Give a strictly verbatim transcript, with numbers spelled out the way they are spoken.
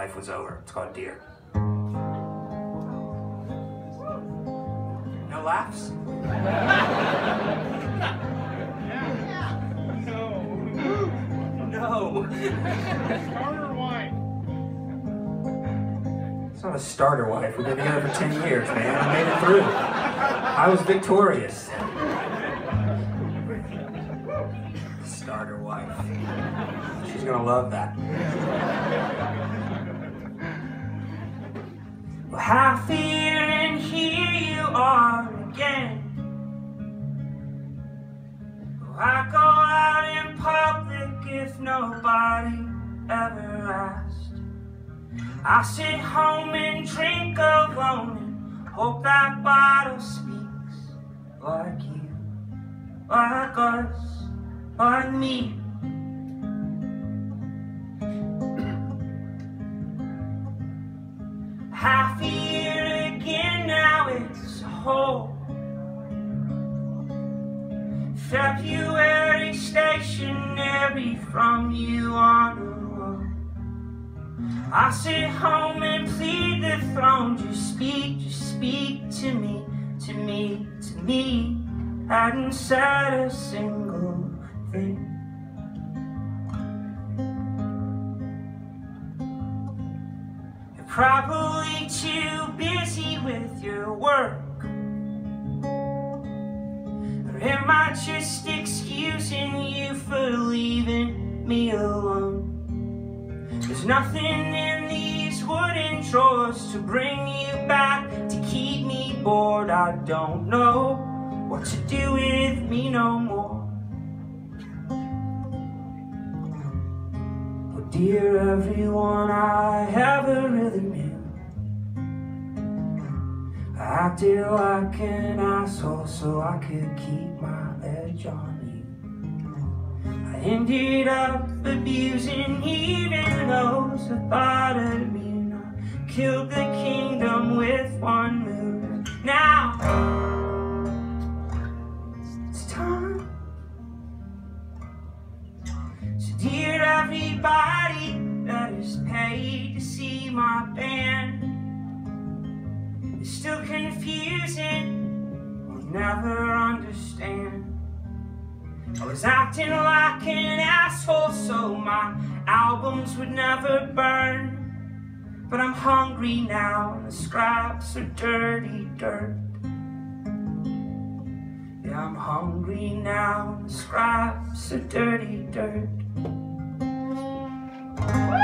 life was over. It's called Dear. No laughs? No. Starter wife. It's not a starter wife. We've been together for ten years, man. I made it through. I was victorious. Starter wife. She's gonna love that. Well, half a year and here you are again. Well, I go out in public if nobody ever asked. I sit home and drink alone and hope that bottle speaks like you, like us, like me. Half a year again, now it's a whole February stationary from you on the wall. I sit home and plead the throne. Just speak, just speak to me, to me, to me. Hadn't said a single thing. You're probably too busy with your work. Or am I just excusing you for leaving me alone? There's nothing in these wooden drawers to bring you back, to keep me bored. I don't know what to do with me no more. Oh, dear everyone I ever really knew, I acted like an asshole so I could keep my edge on you. I ended up abusing even those who thought of me, and I killed the kingdom with one move. Now it's time. So dear everybody that is paid to see my band, it's still confusing, we'll never understand. I was acting like an asshole so my albums would never burn. But I'm hungry now and the scraps are dirty dirt. Yeah, I'm hungry now and the scraps are dirty dirt.